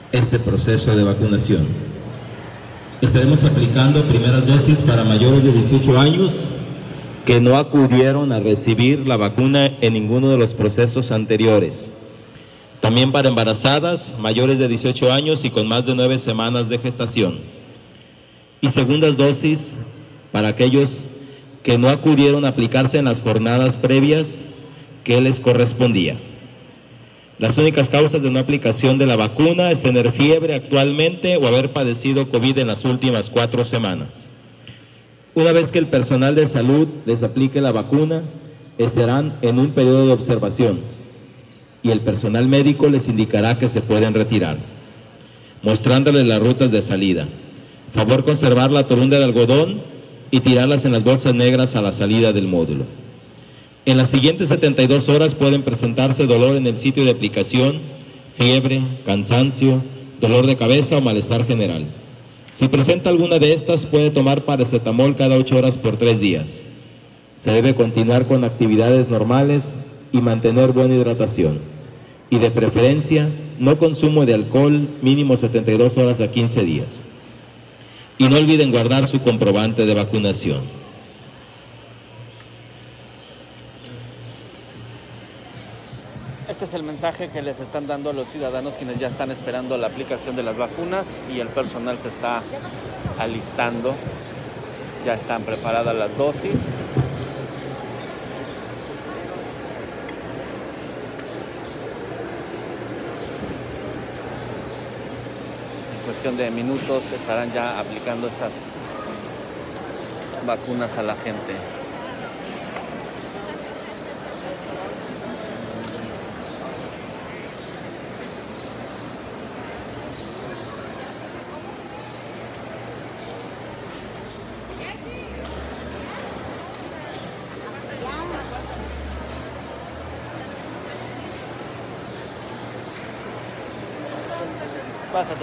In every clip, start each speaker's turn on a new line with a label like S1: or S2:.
S1: este proceso de vacunación. Estaremos aplicando primeras dosis para mayores de 18 años que no acudieron a recibir la vacuna en ninguno de los procesos anteriores. También para embarazadas, mayores de 18 años y con más de 9 semanas de gestación. Y segundas dosis para aquellos que no acudieron a aplicarse en las jornadas previas que les correspondía. Las únicas causas de no aplicación de la vacuna es tener fiebre actualmente o haber padecido COVID en las últimas 4 semanas. Una vez que el personal de salud les aplique la vacuna, estarán en un periodo de observación y el personal médico les indicará que se pueden retirar, mostrándoles las rutas de salida. Favor conservar la torunda de algodón y tirarlas en las bolsas negras a la salida del módulo. En las siguientes 72 horas pueden presentarse dolor en el sitio de aplicación, fiebre, cansancio, dolor de cabeza o malestar general. Si presenta alguna de estas, puede tomar paracetamol cada 8 horas por 3 días. Se debe continuar con actividades normales y mantener buena hidratación. Y de preferencia, no consumo de alcohol mínimo 72 horas a 15 días. Y no olviden guardar su comprobante de vacunación.
S2: Este es el mensaje que les están dando a los ciudadanos quienes ya están esperando la aplicación de las vacunas y el personal se está alistando. Ya están preparadas las dosis. En cuestión de minutos estarán ya aplicando estas vacunas a la gente. Pásate.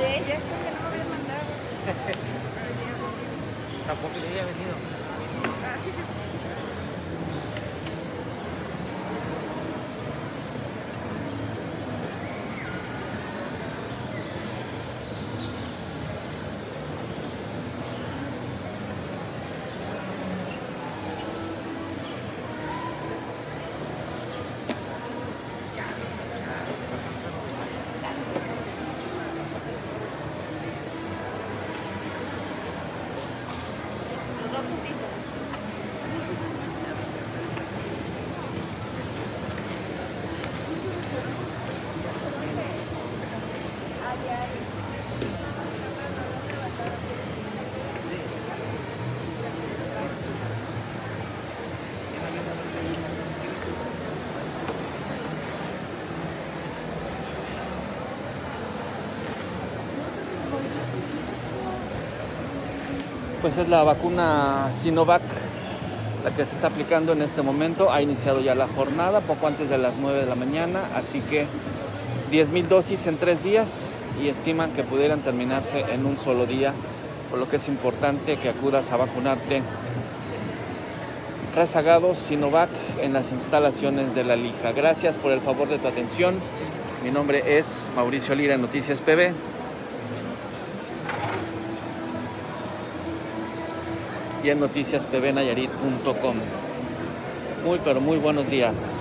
S3: ella, es que no me había mandado.
S2: Tampoco yo había venido. Pues es la vacuna Sinovac la que se está aplicando en este momento. Ha iniciado ya la jornada poco antes de las 9 de la mañana, así que 10,000 dosis en 3 días y estiman que pudieran terminarse en un solo día, por lo que es importante que acudas a vacunarte. Rezagados Sinovac en las instalaciones de La Lija. Gracias por el favor de tu atención. Mi nombre es Mauricio Lira en Noticias PB. Y en noticiaspbnayarit.com. Muy pero muy buenos días.